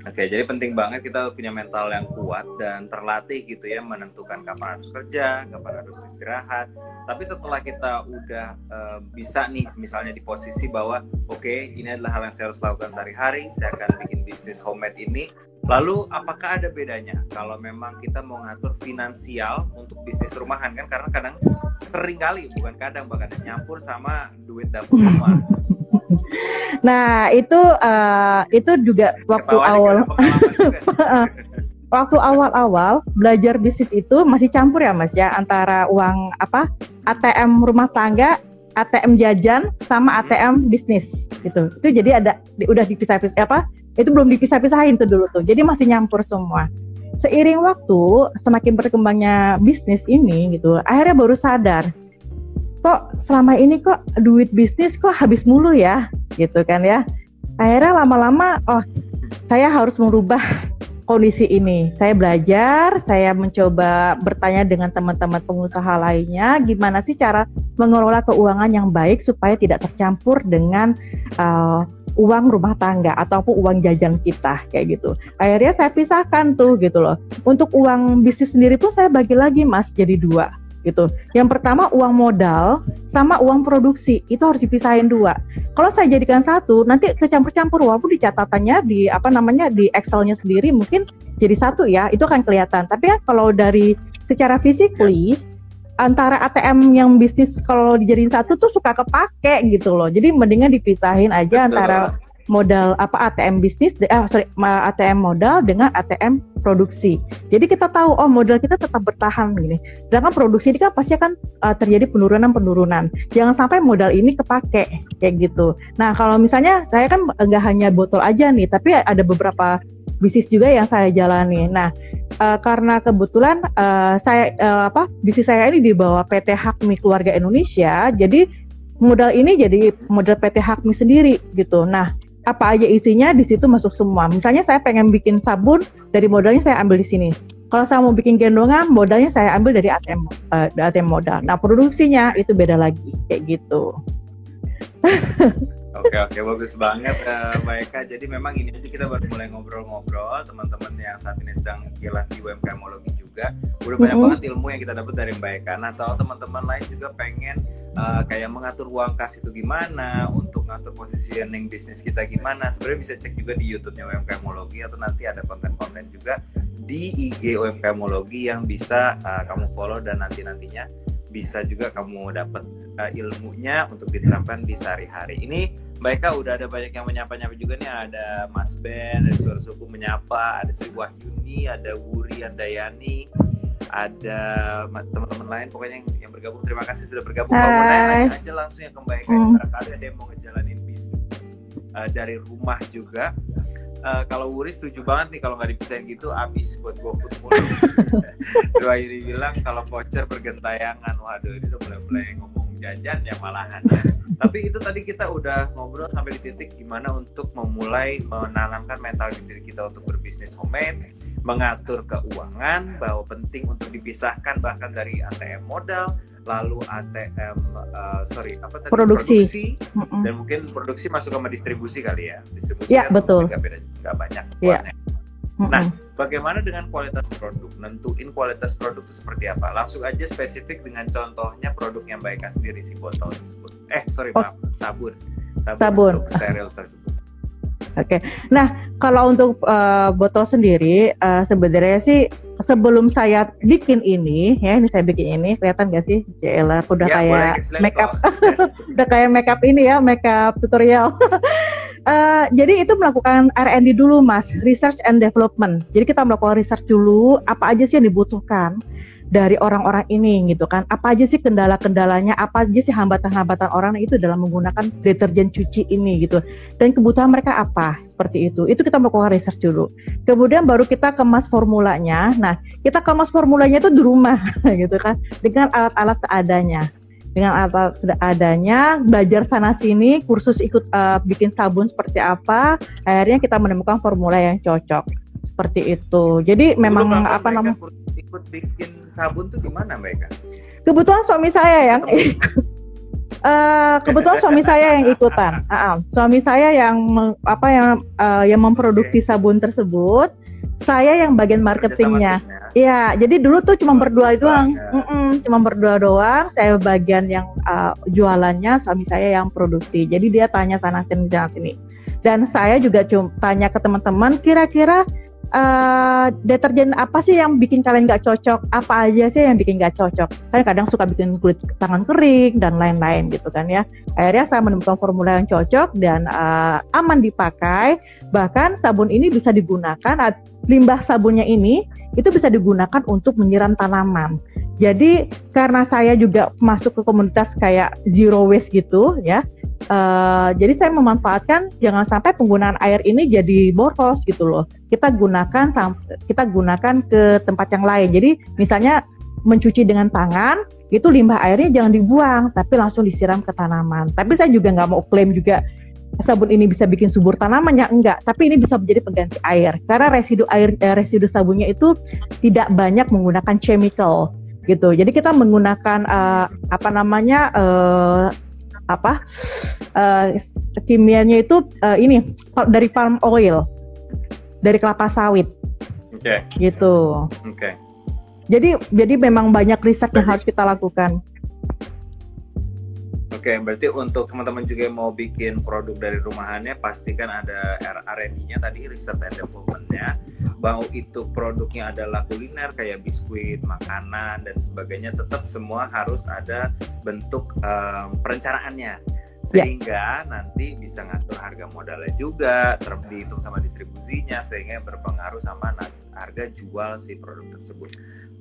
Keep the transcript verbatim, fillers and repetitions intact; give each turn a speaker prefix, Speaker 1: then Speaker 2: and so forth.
Speaker 1: Oke, jadi penting banget kita punya mental yang kuat dan terlatih gitu ya, menentukan kapan harus kerja, kapan harus istirahat. Tapi setelah kita udah uh, bisa nih, misalnya di posisi bahwa oke, okay, ini adalah hal yang saya harus lakukan sehari-hari, saya akan bikin bisnis homemade ini. Lalu apakah ada bedanya kalau memang kita mau ngatur finansial untuk bisnis rumahan kan? Karena kadang sering kali, bukan kadang, bahkan nyampur sama duit dapur rumah.
Speaker 2: Nah itu uh, itu juga waktu awal waktu awal-awal belajar bisnis itu masih campur ya Mas ya, antara uang apa A T M rumah tangga, A T M jajan sama A T M bisnis gitu. Itu jadi ada udah dipisah-pisah apa? Itu belum dipisah-pisahin tuh dulu tuh. Jadi masih nyampur semua. Seiring waktu semakin berkembangnya bisnis ini gitu, akhirnya baru sadar, kok selama ini kok duit bisnis kok habis mulu ya gitu kan ya. Akhirnya lama-lama oh saya harus merubah kondisi ini. Saya belajar, saya mencoba bertanya dengan teman-teman pengusaha lainnya gimana sih cara mengelola keuangan yang baik supaya tidak tercampur dengan uh, uang rumah tangga ataupun uang jajan kita kayak gitu. Akhirnya saya pisahkan tuh gitu loh. Untuk uang bisnis sendiri pun saya bagi lagi Mas jadi dua gitu. Yang pertama uang modal sama uang produksi itu harus dipisahin dua. Kalau saya jadikan satu, nanti kecampur-campur walaupun di catatannya di apa namanya di Excel-nya sendiri mungkin jadi satu ya, itu akan kelihatan. Tapi ya kalau dari secara physically antara A T M yang bisnis kalau dijadiin satu tuh suka kepake gitu loh. Jadi mendingan dipisahin aja. Betul. Antara modal apa A T M bisnis, eh sorry A T M modal dengan A T M produksi. Jadi kita tahu oh modal kita tetap bertahan gini. Sedangkan produksi ini kan pasti akan uh, terjadi penurunan-penurunan. Jangan sampai modal ini kepake kayak gitu. Nah kalau misalnya saya kan nggak hanya botol aja nih, tapi ada beberapa bisnis juga yang saya jalani. Nah uh, karena kebetulan uh, saya uh, apa bisnis saya ini di bawah P T Hakmi Keluarga Indonesia, jadi modal ini jadi modal P T Hakmi sendiri gitu. Nah apa aja isinya di situ masuk semua. Misalnya saya pengen bikin sabun, dari modalnya saya ambil di sini. Kalau saya mau bikin gendongan, modalnya saya ambil dari A T M, uh, A T M modal. Nah produksinya itu beda lagi, kayak gitu.
Speaker 1: Oke oke bagus banget uh, Mbak Eka. Jadi memang ini aja kita baru mulai ngobrol-ngobrol, teman-teman yang saat ini sedang gila di U M K M ologi juga udah banyak mm-hmm. banget ilmu yang kita dapat dari Mbak Eka. Nah atau teman-teman lain juga pengen uh, kayak mengatur uang kas itu gimana, untuk ngatur positioning bisnis kita gimana, sebenarnya bisa cek juga di YouTube-nya U M K M ologi atau nanti ada konten-konten juga di I G U M K M ologi yang bisa uh, kamu follow dan nanti-nantinya bisa juga kamu dapat uh, ilmunya untuk diterapkan di sehari-hari. Ini Mbak Eka udah ada banyak yang menyapa-nyapa juga nih, ada Mas Ben dari Suara Suku menyapa, ada Sri Wahyuni, ada Wuri Andayani, ada teman-teman lain pokoknya yang, yang bergabung. Terima kasih sudah bergabung. Kalau mau nanya aja langsung yang ke Mbak Eka, hmm. barangkali ada yang mau ngejalanin bisnis uh, dari rumah juga. Uh, kalau Wuri setuju banget nih kalau nggak dipisahin gitu abis buat GoFood mulu. Coba ini bilang kalau voucher bergentayangan, waduh ini udah mulai-mulai ngomong jajan ya malahan ya. Tapi itu tadi kita udah ngobrol sampai di titik gimana untuk memulai menanamkan mental di diri kita untuk berbisnis homemade, mengatur keuangan, bahwa penting untuk dipisahkan bahkan dari A T M modal, lalu A T M uh, sorry apa tadi
Speaker 2: produksi,
Speaker 1: produksi dan mungkin produksi masuk sama distribusi kali ya, distribusi
Speaker 2: ya,
Speaker 1: kan
Speaker 2: betul.
Speaker 1: nggak beda nggak banyak
Speaker 2: ya.
Speaker 1: Nah bagaimana dengan kualitas produk, nentuin kualitas produk itu seperti apa? Langsung aja spesifik dengan contohnya produk yang Mbak Eka sendiri, si botol tersebut eh sorry oh. maaf sabun sabun, sabun untuk steril tersebut.
Speaker 2: Oke, okay. Nah kalau untuk uh, botol sendiri uh, sebenarnya sih sebelum saya bikin ini, ya ini saya bikin ini, kelihatan nggak sih? Jelah, udah ya, kayak make up, udah kayak make up ini ya, make up tutorial. uh, jadi itu melakukan R and D dulu Mas, research and development. Jadi kita melakukan research dulu, apa aja sih yang dibutuhkan dari orang-orang ini gitu kan, apa aja sih kendala-kendalanya, apa aja sih hambatan-hambatan orang itu dalam menggunakan deterjen cuci ini gitu, dan kebutuhan mereka apa, seperti itu. Itu kita melakukan research dulu, kemudian baru kita kemas formulanya. Nah kita kemas formulanya itu di rumah gitu kan, dengan alat-alat seadanya dengan alat seadanya, belajar sana sini, kursus ikut uh, bikin sabun seperti apa, akhirnya kita menemukan formula yang cocok seperti itu. Jadi Dulu memang apa namanya
Speaker 1: ikut bikin sabun tuh gimana Mbak Eka?
Speaker 2: Kebetulan suami saya yang Uh, kebetulan suami saya yang ikutan. Uh, uh, suami saya yang meng, apa yang uh, yang memproduksi okay. sabun tersebut. Saya yang bagian marketingnya. Iya, jadi dulu tuh cuma berdua doang. Cuma berdua doang. Saya bagian yang uh, jualannya, suami saya yang produksi. Jadi dia tanya sana sini sana sini. Dan saya juga cuma tanya ke teman-teman, kira-kira uh, deterjen apa sih yang bikin kalian nggak cocok? Apa aja sih yang bikin nggak cocok? Kan kadang suka bikin kulit tangan kering dan lain-lain gitu kan ya. Akhirnya saya menemukan formula yang cocok dan uh, aman dipakai. Bahkan sabun ini bisa digunakan, limbah sabunnya ini itu bisa digunakan untuk menyiram tanaman. Jadi karena saya juga masuk ke komunitas kayak zero waste gitu ya. Uh, jadi saya memanfaatkan jangan sampai penggunaan air ini jadi boros gitu loh. Kita gunakan kita gunakan ke tempat yang lain. Jadi misalnya mencuci dengan tangan, itu limbah airnya jangan dibuang, tapi langsung disiram ke tanaman. Tapi saya juga nggak mau klaim juga sabun ini bisa bikin subur tanaman, ya enggak. Tapi ini bisa menjadi pengganti air karena residu air eh, residu sabunnya itu tidak banyak menggunakan chemical gitu. Jadi kita menggunakan uh, apa namanya uh, apa uh, kimianya itu uh, ini dari palm oil, dari kelapa sawit. Oke. Okay. Gitu. Oke. Okay. Jadi jadi memang banyak riset yang harus kita lakukan.
Speaker 1: Oke, okay, berarti untuk teman-teman juga yang mau bikin produk dari rumahannya, pastikan ada R and D-nya tadi, research and development-nya. Mau itu produknya adalah kuliner kayak biskuit, makanan dan sebagainya, tetap semua harus ada bentuk um, perencanaannya. Sehingga yeah. nanti bisa ngatur harga modalnya juga, terhitung sama distribusinya, sehingga berpengaruh sama harga jual si produk tersebut.